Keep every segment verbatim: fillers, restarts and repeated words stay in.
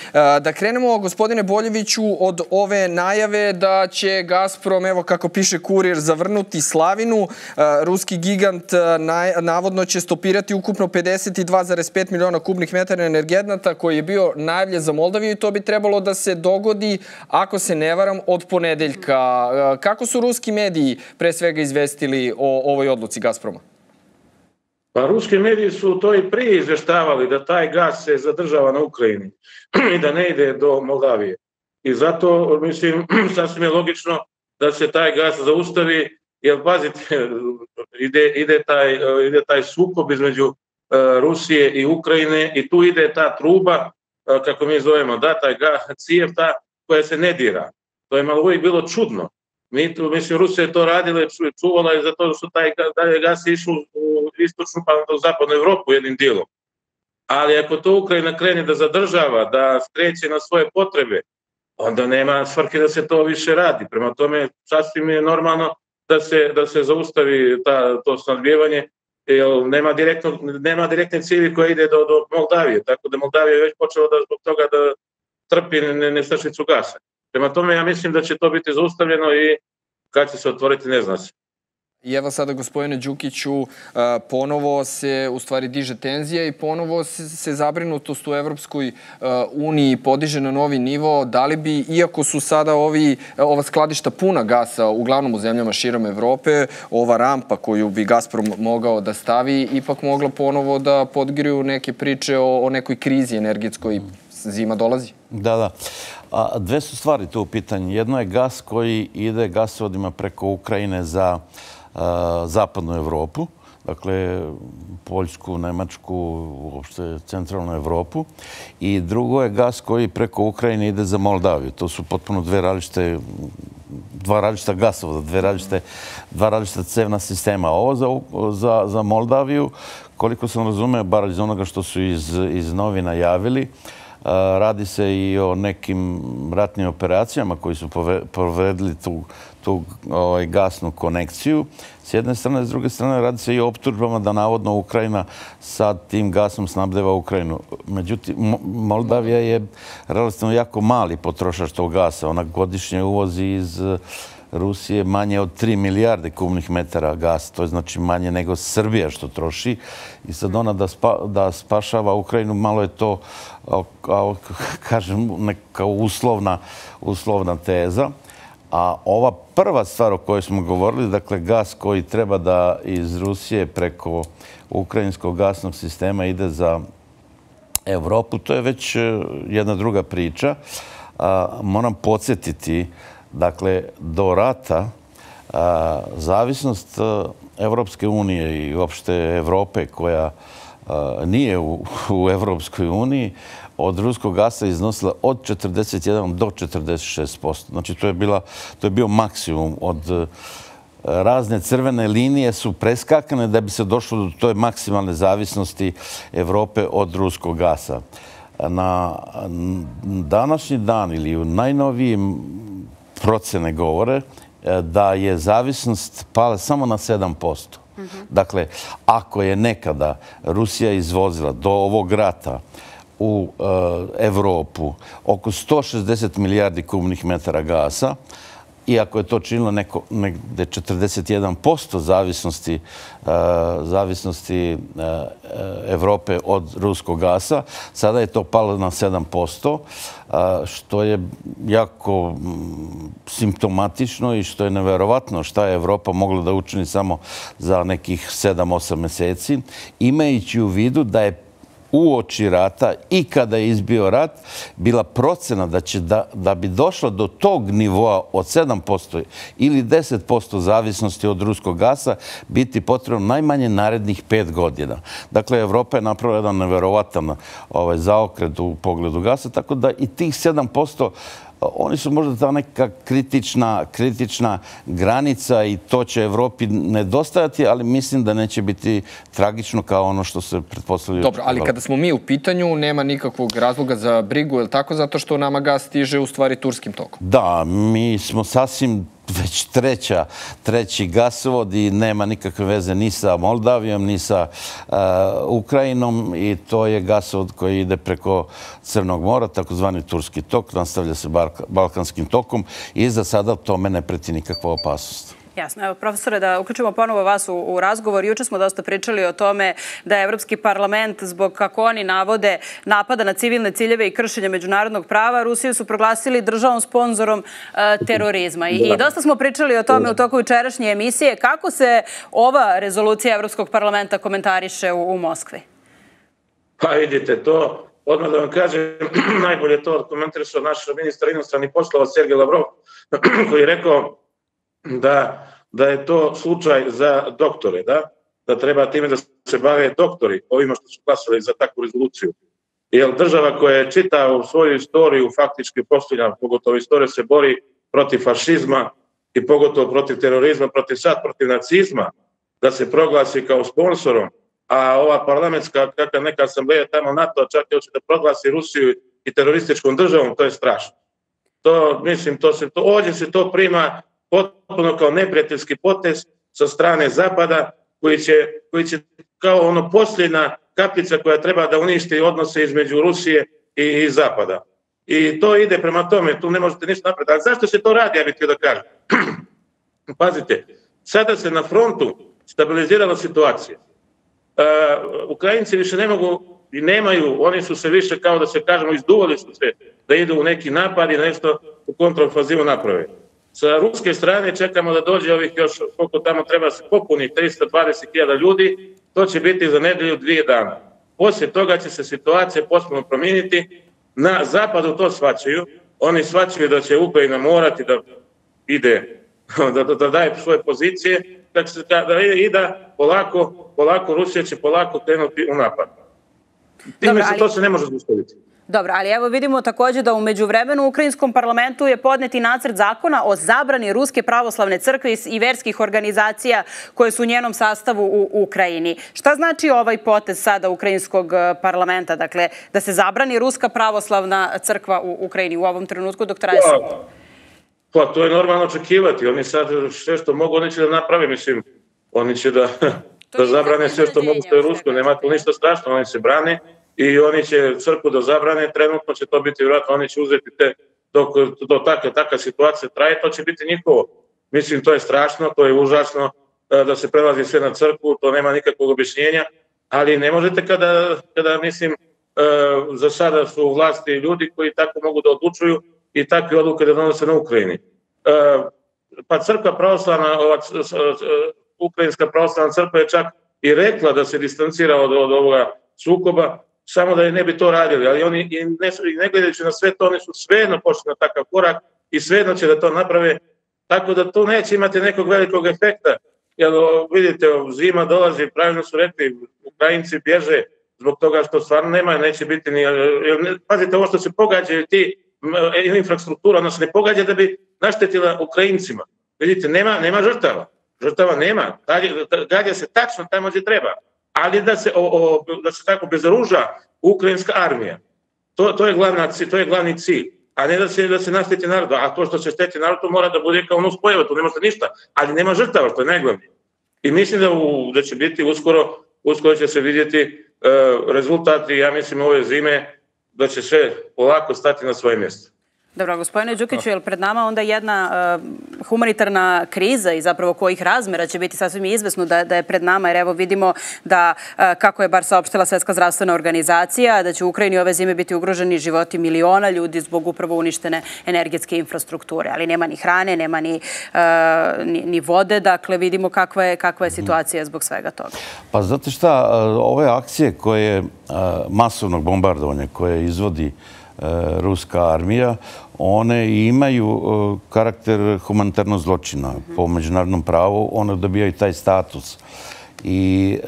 Da krenemo, gospodine Boljeviću, od ove najave da će Gazprom, evo kako piše Kurir, zavrnuti Slavinu. Ruski gigant navodno će stopirati ukupno pedeset dva zarez pet miliona kubnih metara energenata koji je bio najavljen za Moldaviju i to bi trebalo da se dogodi, ako se ne varam, od ponedeljka. Kako su ruski mediji pre svega izvestili o ovoj odluci Gazproma? Pa ruski mediji su to i prije izveštavali da taj gas se zadržava na Ukrajini i da ne ide do Moldavije. I zato, mislim, sasvim je logično da se taj gas zaustavi, jer pazite, ide, ide, taj, ide taj sukob između uh, Rusije i Ukrajine i tu ide ta truba, uh, kako mi zovemo, da, taj gas, cijev ta koja se ne dira. To je malo uvijek bilo čudno. Mi tu, mislim, Rusija je to radila i čuvala je zato što taj dalje gas je išao u istočnu pa u zapadnu Evropu jednim dijelom. Ali ako to Ukrajina krene da zadržava, da skreće na svoje potrebe, onda nema svrhe da se to više radi. Prema tome, sasvim je normalno da se, da se zaustavi ta, to snadbijevanje, jer nema, direktno, nema direktne cilje koje ide do, do Moldavije. Tako da Moldavija je već počela da zbog toga da trpi nestašicu gasa. Prema tome, ja mislim da će to biti zaustavljeno i kad će se otvoriti, ne zna se. I evo sada, gospodine Đukiću, ponovo se u stvari diže tenzija i ponovo se zabrinutost u Evropskoj uniji podiže na novi nivo. Da li bi, iako su sada ovi, ova skladišta puna gasa, uglavnom u zemljama širom Evrope, ova rampa koju bi Gazprom mogao da stavi, ipak mogla ponovo da podgriju neke priče o, o nekoj krizi energetskoj? Zima dolazi. Da, da. A dve su stvari tu u pitanju. Jedno je gas koji ide gasovodima preko Ukrajine za a, zapadnu Evropu, dakle Poljsku, Nemačku, uopšte centralnu Evropu. I drugo je gas koji preko Ukrajine ide za Moldaviju. To su potpuno dve različite, dva različita gasovoda, dve različite, dva različita cevna sistema. Ovo za, za, za Moldaviju, koliko sam razumeo, bar iz onoga što su iz, iz novina javili, radi se i o nekim ratnim operacijama koji su povredili tu, tu ovaj, gasnu konekciju. S jedne strane, s druge strane, radi se i o optužbama da navodno Ukrajina sad tim gasom snabdeva Ukrajinu. Međutim, Moldavija je relativno jako mali potrošač tog gasa. Ona godišnje uvozi iz Rusije manje od tri milijarde kubnih metara gasa. To je znači manje nego Srbija što troši. I sad ona da, spa, da spašava Ukrajinu, malo je to, kao, kažem, neka uslovna, uslovna teza. A ova prva stvar o kojoj smo govorili, dakle gas koji treba da iz Rusije preko ukrajinskog gasnog sistema ide za Evropu, to je već jedna druga priča. A, moram podsjetiti, dakle, do rata a, zavisnost Evropske unije i uopšte Evrope koja a, nije u, u Evropskoj uniji od ruskog gasa iznosila od četrdeset jedan do četrdeset šest posto. Znači, to je, bila, to je bio maksimum. Od razne crvene linije su preskakane da bi se došlo do toj maksimalne zavisnosti Evrope od ruskog gasa. Na današnji dan ili u najnovijim procene govore da je zavisnost pala samo na sedam posto. Mm-hmm. Dakle, ako je nekada Rusija izvozila do ovog rata u e, Evropu oko sto šezdeset milijardi kubnih metara gasa, iako je to činilo neko, negde četrdeset jedan posto zavisnosti, uh, zavisnosti uh, Evrope od ruskog gasa, sada je to palo na sedam posto, uh, što je jako mm, simptomatično i što je neverovatno šta je Evropa mogla da učini samo za nekih sedam osam meseci, imajući u vidu da je uoči rata i kada je izbio rat, bila procena da će da, da bi došla do tog nivoa od sedam posto ili deset posto zavisnosti od ruskog gasa biti potrebno najmanje narednih pet godina. Dakle, Evropa je napravila jedan neverovatan ovaj, zaokret u pogledu gasa, tako da i tih sedam posto oni su možda ta neka kritična, kritična granica i to će Evropi nedostajati, ali mislim da neće biti tragično kao ono što se pretpostavljaju. Dobro, ali kada smo mi u pitanju, nema nikakvog razloga za brigu, je li tako? Zato što nama gas stiže u stvari turskim tokom. Da, mi smo sasvim već treća, treći gasovod i nema nikakve veze ni sa Moldavijom, ni sa Ukrajinom i to je gasovod koji ide preko Crnog mora, takozvani Turski tok, nastavlja se Balkanskim tokom i za sada tome ne preti nikakva opasnost. Jasno. Evo, profesore, da uključimo ponovo vas u, u razgovor. Juče smo dosta pričali o tome da je Evropski parlament, zbog kako oni navode napada na civilne ciljeve i kršenja međunarodnog prava, Rusiju su proglasili državom sponzorom e, terorizma. I, I dosta smo pričali o tome u toku jučerašnje emisije. Kako se ova rezolucija Evropskog parlamenta komentariše u, u Moskvi? Pa vidite, to odmah da vam kažem, najbolje to komentarisao naš ministar inostranih poslova Sergej Lavrov, koji je rekao da, da je to slučaj za doktore, da? Da treba time da se bave doktori, ovima što su glasali za takvu rezoluciju. Jer država koja je čitava u svoju istoriju faktički posljednja, pogotovo istorija se bori protiv fašizma i pogotovo protiv terorizma, protiv sad, protiv nacizma, da se proglasi kao sponsorom, a ova parlamentska, kakva neka asambleja tamo NATO, čak je hoće da proglasi Rusiju i terorističkom državom, to je strašno. To, mislim, to se, to, ovdje se to prima potpuno kao neprijateljski potez sa strane Zapada, koji će, koji će kao ono posljedna kapljica koja treba da uništi odnose između Rusije i, i Zapada. I to ide prema tome, tu ne možete ništa napraviti. Ali zašto se to radi, ja bih htio da kažem? Pazite, sada se na frontu stabilizirala situacija. Uh, Ukrajinci više ne mogu i nemaju, oni su se više, kao da se kažemo, izduvali su se da idu u neki napad i nešto u kontrolfazivu naprave. Sa ruske strane čekamo da dođe ovih još, koliko tamo treba se popuni, tristo dvadeset hiljada ljudi, to će biti za nedelju dvije dana. Poslije toga će se situacija potpuno promijeniti. Na zapadu to shvaćaju, oni shvaćaju da će Ukrajina morati da ide, da, da, da daje svoje pozicije, da, da ide i da polako, polako Rusija će polako krenuti u napad. Time Dobre, se ali... to se ne može zaustaviti. Dobro, ali evo vidimo također da u međuvremenu u Ukrajinskom parlamentu je podneti nacrt zakona o zabrani Ruske pravoslavne crkve i verskih organizacija koje su u njenom sastavu u Ukrajini. Šta znači ovaj potez sada Ukrajinskog parlamenta? Dakle, da se zabrani Ruska pravoslavna crkva u Ukrajini u ovom trenutku, doktor Ajsan? Pa, pa to je normalno očekivati. Oni sad sve što mogu, oni će da naprave, mislim, oni će da, da zabrane sve što mogu što je rusko. Nema tu ništa strašno, oni se brane. I oni će crkvu da zabrane, trenutno će to biti vjerojatno, oni će uzeti te, dok do takva, takva situacija traje, to će biti njihovo. Mislim, to je strašno, to je užasno da se prelazi sve na crkvu, to nema nikakvog objašnjenja, ali ne možete kada, kada mislim, za sada su u vlasti ljudi koji tako mogu da odlučuju i takve odluke da donose na Ukrajini. Pa crkva pravoslavna, ova, Ukrajinska pravoslavna crkva je čak i rekla da se distancira od, od ovoga sukoba, samo da ne bi to radili, ali oni i ne, ne gledajući na sve to, oni su svejedno pošli na takav korak i svejedno će da to naprave, tako da to neće imati nekog velikog efekta. Jer vidite, zima dolazi, pravilno su rekli, Ukrajinci bježe zbog toga što stvarno nema, neće biti ni... Pazite, ovo što se pogađaju ti infrastruktura, ono se ne pogađa da bi naštetila Ukrajincima. Vidite, nema, nema žrtava. Žrtava nema. Gađa se tačno tamo gdje treba. Ali da se, o, o, da se tako bezoruža ukrajinska armija. To, to, je glavna, to je glavni cilj. A ne da se, da se našteti narod. A to što će šteti narod, to mora da bude kao nuspojava, to nema ništa. Ali nema žrtava, to je najglavnije. I mislim da, u, da će biti uskoro, uskoro će se vidjeti uh, rezultati, ja mislim, ove zime, da će sve polako stati na svoje mjesto. Dobro, gospodine Đukiću, je li pred nama onda jedna uh, humanitarna kriza i zapravo kojih razmjera će biti sasvim izvesno da, da je pred nama, jer evo vidimo da, uh, kako je bar saopštila Svjetska zdravstvena organizacija, da će u Ukrajini ove zime biti ugroženi životi miliona ljudi zbog upravo uništene energetske infrastrukture, ali nema ni hrane, nema ni, uh, ni, ni vode, dakle vidimo kakva je, kakva je situacija zbog svega toga. Pa znate šta, ove akcije koje, masovnog bombardovanja koje izvodi ruska armija, one imaju karakter humanitarnog zločina. Po međunarodnom pravu one dobijaju taj status. I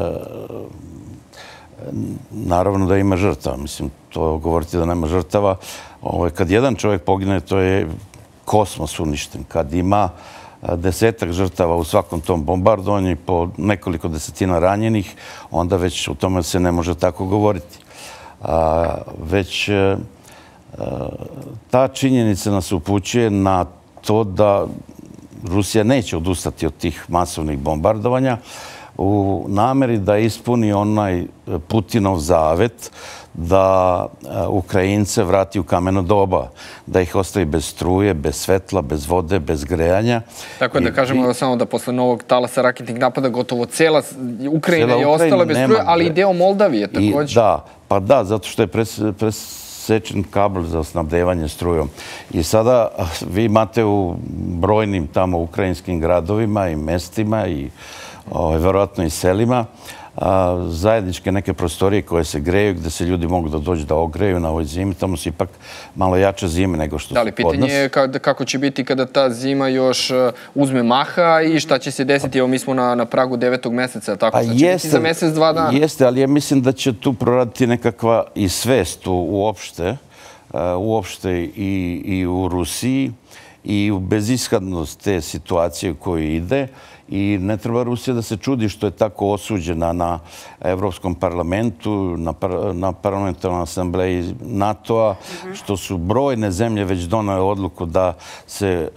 naravno da ima žrtava. Mislim, to govoriti da nema žrtava. Kad jedan čovjek pogine, to je kosmos uništen. Kad ima desetak žrtava u svakom tom bombardovanju i po nekoliko desetina ranjenih, onda već u tome se ne može tako govoriti. Već ta činjenica nas upućuje na to da Rusija neće odustati od tih masovnih bombardovanja u nameri da ispuni onaj Putinov zavet da Ukrajince vrati u kameno doba, da ih ostavi bez struje, bez svetla, bez vode, bez grejanja. Tako da kažemo samo da posle novog talasa raketnih napada gotovo cela Ukrajina je ostala bez struje, ali i deo Moldavije također. Da, pa da, zato što je presečen kabel za snabdevanje strujom. I sada vi imate u brojnim tamo ukrajinskim gradovima i mestima i verovatno i selima zajedničke neke prostorije koje se greju, gde se ljudi mogu da dođu da ogreju na ovoj zimi. Tamo su ipak malo jače zime nego što su kod nas. Da li, pitanje je kako će biti kada ta zima još uzme maha i šta će se desiti? Evo, mi smo na pragu devetog meseca, tako da će biti za mesec, dva dana. Jeste, ali ja mislim da će tu proraditi nekakva i svest uopšte, uopšte i u Rusiji i u bezishadnost te situacije koju ide. I ne treba Rusija da se čudi što je tako osuđena na Evropskom parlamentu, na parlamentarnoj asambleji NATO-a, što su brojne zemlje već donale odluku da se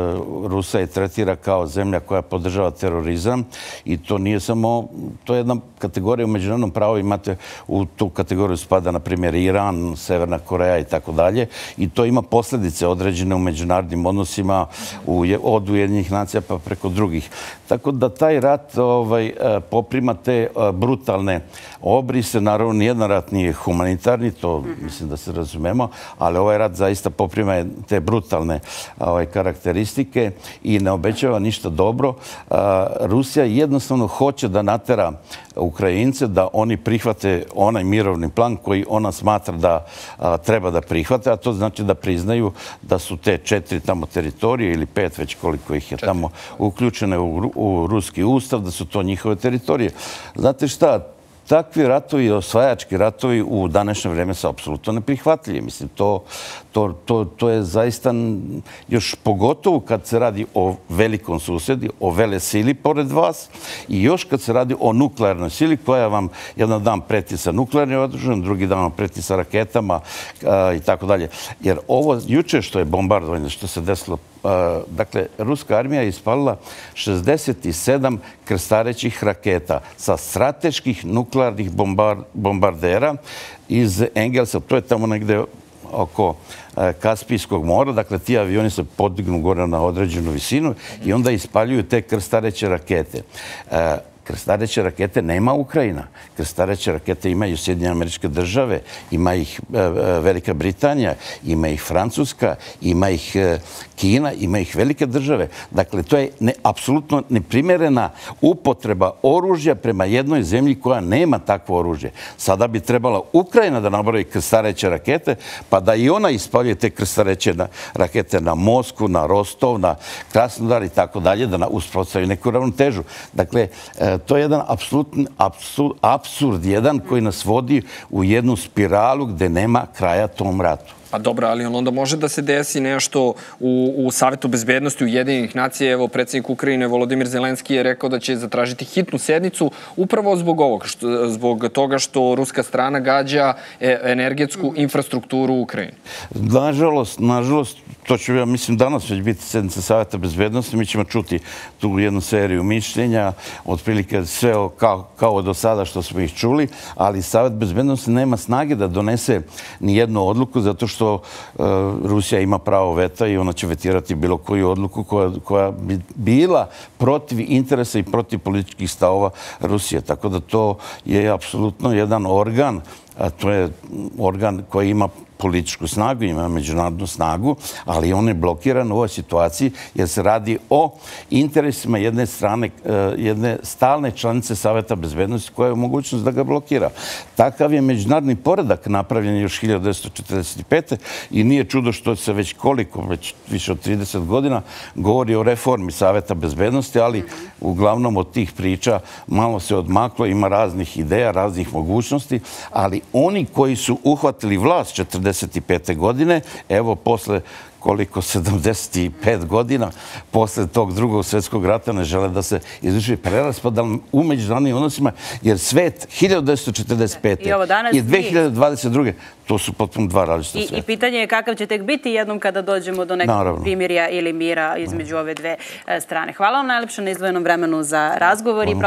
Rusija tretira kao zemlja koja podržava terorizam. I to nije samo, to je jedna kategorija u međunarodnom pravu. Imate u tu kategoriju spada, na primjer, Iran, Severna Koreja i tako dalje. I to ima posljedice određene u međunarodnim odnosima od Ujedinjenih nacija pa preko drugih. Tako da taj rat poprima te brutalne obrise. Naravno, nijedan rat nije humanitarni, to mislim da se razumemo, ali ovaj rat zaista poprima te brutalne karakteristike i ne obećava ništa dobro. Rusija jednostavno hoće da natera Ukrajince da oni prihvate onaj mirovni plan koji ona smatra da treba da prihvate, a to znači da priznaju da su te četiri tamo teritorije ili pet, već koliko ih je tamo uključene u ruski ustav, da su to njihove teritorije. Znate šta, takvi ratovi, osvajački ratovi u današnje vreme su apsolutno neprihvatljivi. Mislim, to je zaista još pogotovo kad se radi o velikom susedi, o vele sili pored vas i još kad se radi o nuklearnoj sili koja vam jedan dan preti sa nuklearnim oružjem, drugi dan vam preti sa raketama i tako dalje. Jer ovo juče što je bombardovanje, što se desilo, dakle, ruska armija je ispalila šezdeset sedam krstarećih raketa sa strateških nuklearnih bombardera iz Engelsa. To je tamo negde oko Kaspijskog mora. Dakle, ti avioni se podignu gore na određenu visinu i onda ispaljuju te krstareće rakete. Krstareće rakete nema Ukrajina. Krstareće rakete imaju Sjedinjene Američke Države, ima ih Velika Britanija, ima ih Francuska, ima ih Kina, ima ih velike države. Dakle, to je apsolutno neprimerena upotreba oružja prema jednoj zemlji koja nema takvo oružje. Sada bi trebala Ukrajina da nabavi krstareće rakete, pa da i ona ispaljuje te krstareće rakete na Moskvu, na Rostov, na Krasnodar i tako dalje, da uspostavi neku ravnotežu. Dakle, to je jedan apsolutni apsurd, jedan koji nas vodi u jednu spiralu gde nema kraja tom ratu. Pa dobro, ali onda može da se desi nešto u Savetu bezbednosti Ujedinjenih nacija. Evo, predsjednik Ukrajine Volodimir Zelenski je rekao da će zatražiti hitnu sednicu upravo zbog ovog, zbog toga što ruska strana gađa energetsku infrastrukturu u Ukrajini. Nažalost, nažalost, to će, ja mislim, danas već biti sednica Saveta bezbednosti. Mi ćemo čuti tu jednu seriju mišljenja, otprilike sve kao do sada što smo ih čuli, ali Savet bezbednosti nema snage da donese ni jednu odluku, zato što Rusija ima pravo veta i ona će vetirati bilo koju odluku koja bi bila protiv interesa i protiv političkih stavova Rusije. Tako da to je apsolutno jedan organ, a to je organ koji ima političku snagu, ima međunarodnu snagu, ali on je blokiran u ovoj situaciji jer se radi o interesima jedne strane, jedne stalne članice Saveta bezbednosti koja je u mogućnost da ga blokira. Takav je međunarodni poredak napravljen još hiljadu devetsto četrdeset pete. i nije čudo što se već koliko, već više od trideset godina govori o reformi Saveta bezbednosti, ali uglavnom od tih priča malo se odmaklo, ima raznih ideja, raznih mogućnosti, ali oni koji su uhvatili vlast četrdeset pete godine, evo posle koliko, sedamdeset pet godina posle tog drugog svjetskog rata ne žele da se izvrši preraspodel u međunarodnim odnosima, jer svet hiljadu devetsto četrdeset pete i dve hiljade dvadeset druge to su potpuno dva različita sveta. I pitanje je kakav će tek biti jednom kada dođemo do nekog primirja ili mira između ove dve strane. Hvala vam najlepše na izdvojenom vremenu za razgovor.